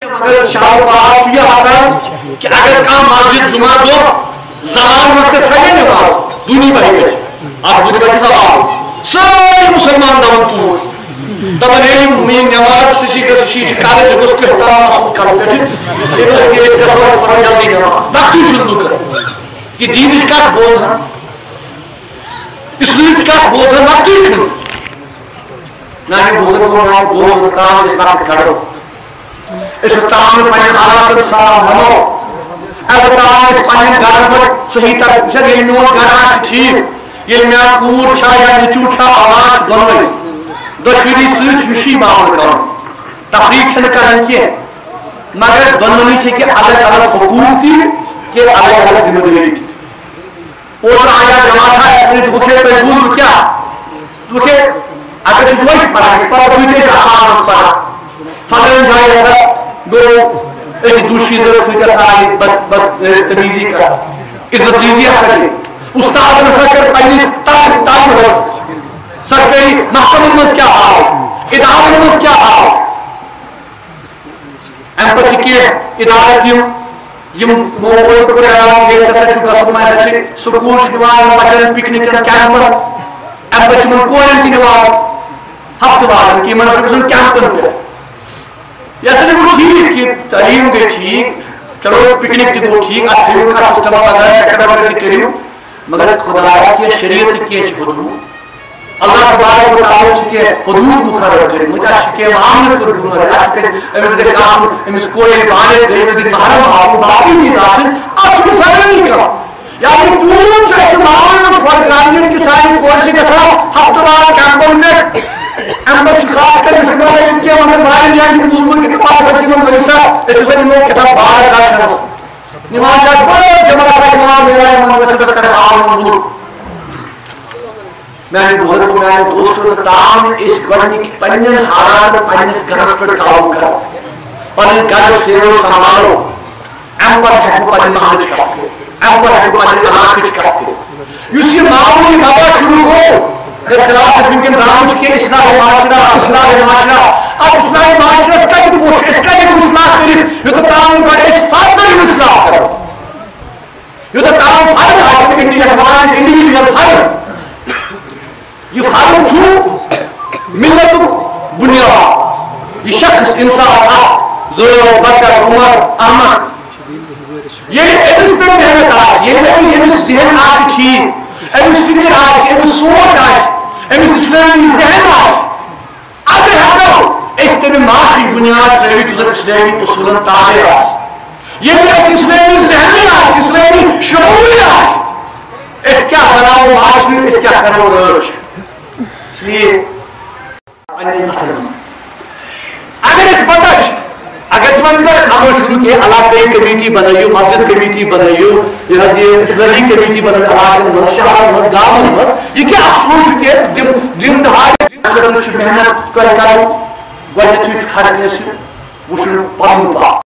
مگر شاہ باز یہ آسان کہ اگر کام مسجد جمعہ دو زمان وقت تھے نماز دونی بہی گئی آپ دونی بہی زمان ساری مسلمان دون تو دبن علم میں نماز سشی شکارے جو اس کے احترام مسئول کرو گئے لیکن اس کا سوال پر جلدی نماز وقتی شروع کر کہ دین کا بوز ہے اس لیے کا بوز ہے وقتی شروع نہ ہی بزرگوں نے بوز اترام اس وقت کرو اس اترام میں پہنے حالات سلام ہمو اترام اس پہنے گھر پر صحیح طرح جب یہ نوٹ گھر ٹھیک یہ میں کور چھا یا نچو چھا آواز دونوئی دشوری سوچ وشی معامل کرو تحریک چھن کرن کیے مگر دونوئی چھے کہ الگ الگ حکومت تھی کہ الگ الگ ذمہ داری تھی اور آیا جماعت ہے اپنے دکھے پہ بوز کیا دکھے اگر چھو دوش پڑا اس پر دویتے سے آمان اس پڑا فضل جائے ایسا دو ایک دوشی سے سوچا ساری بد تمیزی کا عزت ریزی اثر استاد نسا کر پہنیس تاج حس سرکاری محکمت مز کیا حال ادارہ مز کیا حال ام پچ کی ادارہ یم موبائل پر اعلان یہ سسا چھو گسو میں اچھے سکول چھوان بچن پکنک کیمپ ام پچ من کورن تی نوان ہفت والن کی من سکسن کیمپن پہ یہ سنے وہ ٹھیک کہ تعلیم گئی ٹھیک چلو پکنک تی دو ٹھیک اتھیو کا سسٹم لگایا اکڑا کریو مگر خدا کی شریعت کی حدود اللہ تبارک و تعالی کے حدود مقرر کرے مجھے کے معاملے کو گنور ہے کہ امس کے کام امس کوئی بانے دے دی محرم آپ باقی نہیں حاصل آپ کو سر نہیں کرو یعنی تم چاہے معاملے فور گرانڈ کی ساری کوشش کے ساتھ ہفتہ وار کیمپن میں امر خاص کر اس میں ان کے مگر باہر جان جو بزرگ کے پاس ہے جن میں ایسا اس سے لوگ کتاب باہر کا شخص نماز پڑھ جماعت امام میرا امام وسط کر عام نور میں بزرگ میں دوستوں تام اس گڑنی کی پنن حالات پنس گھرس پر قابو کرو پنن گھر سیرو سنبھالو ام پر ہیکو پنن محلچ کرتے ام پر ہیکو پنن علاقچ کرتے یس یہ معمولی بابا شروع ہو خلاف اس ممکن رامش کے اصلاح معاشرہ اب اصلاح معاشرہ اس کا جو پوش اس کا جو اصلاح کریں یہ تو تام گڑ اس فاتر اصلاح کرو یہ تو تام فرد ہے انڈیویجول فرد یہ فرد چھو ملت بنیاد یہ شخص انسان زور بکر عمر احمد یہ امس پہ محنت آس یہ امس ذہن آس ٹھیک امس فکر آس امس سوچ آس امس اسلامی ذہن آس اگر ہم اس تمہیں معاشی بنیاد تربیت تو اسلامی اصول تابع آس یہ اسلامی ذہنی آس اسلامی شعوری آس اس کیا بناؤ معاشی اس کیا کرو روش اس لیے اگر اس بتش اگر تمہیں عمل شروع کیا علاقے کمیٹی بنائیو مسجد کمیٹی بنائیو یہ اسلامی کمیٹی بنائیو علاقے شہر مز گام مز یہ کیا افسوس کہ دن دہاڑے محنت کرو گۄڈنیتھٕے چھُ ہر کٲنٛسہِ وٕچھُن پنُن پان